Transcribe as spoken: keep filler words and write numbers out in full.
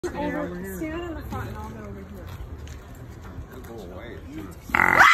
Over, stand in the front and I'll go over here. Go away.